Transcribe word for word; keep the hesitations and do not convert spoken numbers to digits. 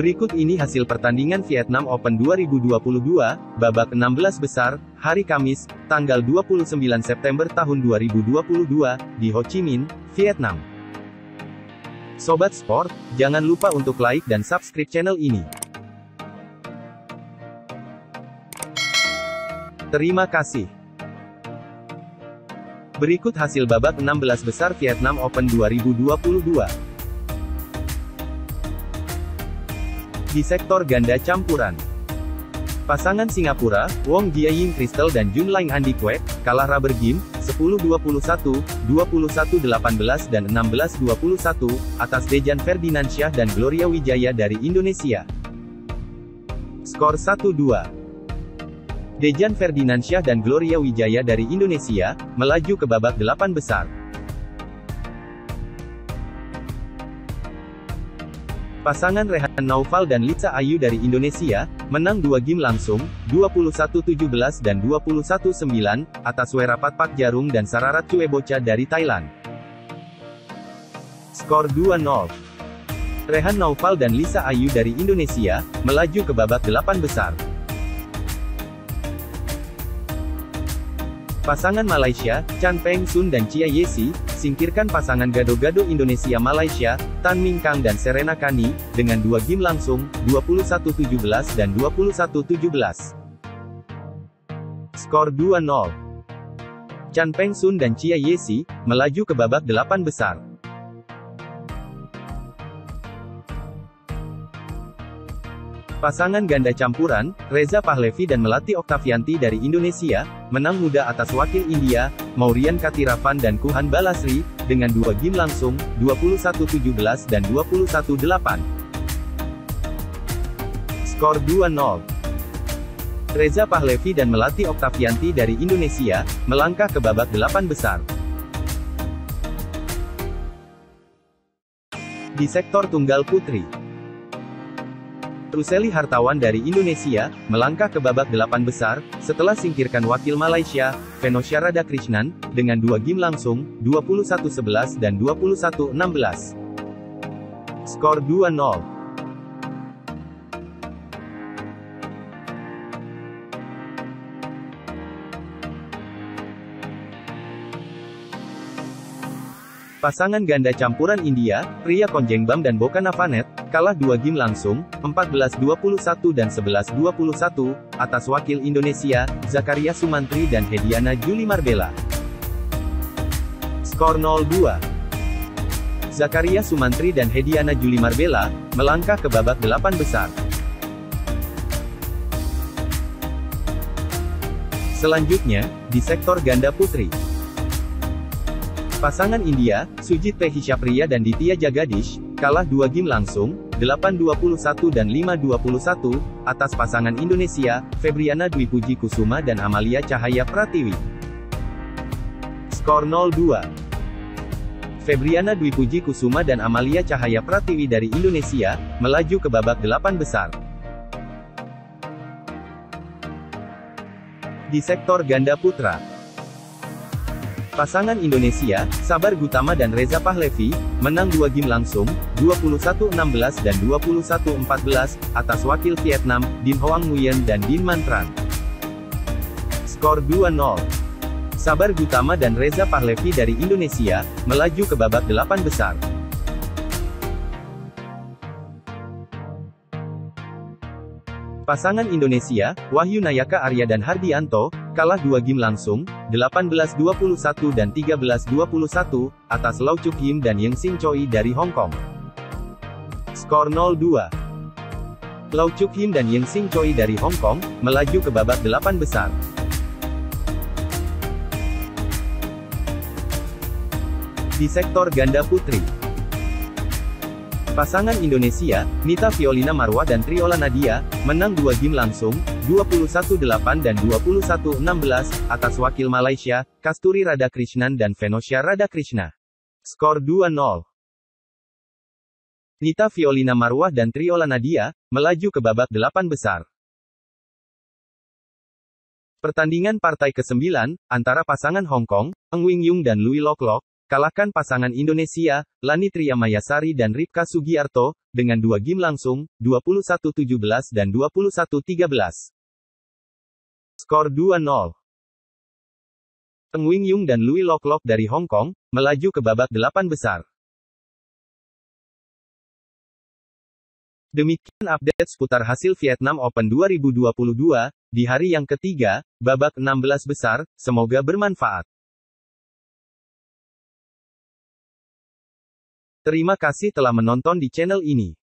Berikut ini hasil pertandingan Vietnam Open dua ribu dua puluh dua, babak enam belas besar, hari Kamis, tanggal dua puluh sembilan September tahun dua ribu dua puluh dua, di Ho Chi Minh, Vietnam. Sobat Sport, jangan lupa untuk like dan subscribe channel ini. Terima kasih. Berikut hasil babak enam belas besar Vietnam Open dua ribu dua puluh dua. Di sektor ganda campuran, pasangan Singapura, Wong Jia-ying Crystal dan Jun Lang Andy Kwek, kalah rubber game, sepuluh dua puluh satu, dua puluh satu delapan belas dan enam belas dua puluh satu, atas Dejan Ferdinansyah dan Gloria Wijaya dari Indonesia. Skor satu dua. Dejan Ferdinansyah dan Gloria Wijaya dari Indonesia, melaju ke babak delapan besar. Pasangan Rehan Naufal dan Lisa Ayu dari Indonesia, menang dua game langsung, dua puluh satu tujuh belas dan dua puluh satu sembilan, atas Werapatpak Jarung dan Sararat Cuebocha dari Thailand. Skor dua nol. Rehan Naufal dan Lisa Ayu dari Indonesia, melaju ke babak delapan besar. Pasangan Malaysia, Chan Peng Sun dan Chia Yesi, singkirkan pasangan gado-gado Indonesia Malaysia, Tan Ming Kang dan Serena Kani, dengan dua game langsung, dua puluh satu tujuh belas dan dua puluh satu tujuh belas. Skor dua nol. Chan Peng Sun dan Chia Yesi, melaju ke babak delapan besar. Pasangan ganda campuran, Reza Pahlavi dan Melati Oktavianti dari Indonesia, menang mudah atas wakil India, Maurian Katiravan dan Kuhan Balasri, dengan dua game langsung, dua puluh satu tujuh belas dan dua puluh satu delapan. Skor dua nol. Reza Pahlavi dan Melati Oktavianti dari Indonesia, melangkah ke babak delapan besar. Di sektor tunggal putri, Ruseli Hartawan dari Indonesia, melangkah ke babak delapan besar, setelah singkirkan wakil Malaysia, Venosha Radhakrishnan, dengan dua game langsung, dua puluh satu sebelas dan dua puluh satu enam belas. Skor dua nol. Pasangan ganda campuran India, Priya Konjengbam dan Bokan Avanet, kalah dua game langsung, empat belas dua puluh satu dan sebelas dua puluh satu, atas wakil Indonesia, Zakaria Sumantri dan Hediana Juli Marbella. Skor nol dua. Zakaria Sumantri dan Hediana Juli Marbella, melangkah ke babak delapan besar. Selanjutnya, di sektor ganda putri, pasangan India, Sujit Pehishapriya dan Ditya Jagadish, kalah dua game langsung, delapan dua puluh satu dan lima dua puluh satu, atas pasangan Indonesia, Febriana Dwi Puji Kusuma dan Amalia Cahaya Pratiwi. Skor nol dua. Febriana Dwi Puji Kusuma dan Amalia Cahaya Pratiwi dari Indonesia, melaju ke babak delapan besar. Di sektor ganda putra, pasangan Indonesia, Sabar Gutama dan Reza Pahlavi, menang dua game langsung, dua puluh satu enam belas dan dua puluh satu empat belas, atas wakil Vietnam, Dinh Hoang Nguyen dan Din Man Tran. Skor dua nol. Sabar Gutama dan Reza Pahlavi dari Indonesia, melaju ke babak delapan besar. Pasangan Indonesia, Wahyu Nayaka Arya dan Hardianto, kalah dua game langsung, delapan belas dua puluh satu dan tiga belas dua puluh satu, atas Lau Chuk Yim dan Yeng Sin Choi dari Hong Kong. Skor nol dua. Lau Chuk Yim dan Yeng Sin Choi dari Hong Kong, melaju ke babak delapan besar. Di sektor ganda putri, pasangan Indonesia, Nita Violina Marwah dan Triola Nadia, menang dua game langsung, dua puluh satu delapan dan dua puluh satu enam belas, atas wakil Malaysia, Kasturi Radhakrishnan dan Venosha Radhakrishna. Skor dua nol. Nita Violina Marwah dan Triola Nadia, melaju ke babak delapan besar. Pertandingan partai kesembilan, antara pasangan Hong Kong, Ng Wing Yung dan Lui Lok Lok, kalahkan pasangan Indonesia, Lani Triamayasari dan Ripka Sugiarto, dengan dua game langsung, dua puluh satu tujuh belas dan dua puluh satu tiga belas. Skor dua nol. Teng Wingyung dan Louis Lok Lok dari Hong Kong, melaju ke babak delapan besar. Demikian update seputar hasil Vietnam Open dua ribu dua puluh dua, di hari yang ketiga, babak enam belas besar, semoga bermanfaat. Terima kasih telah menonton di channel ini.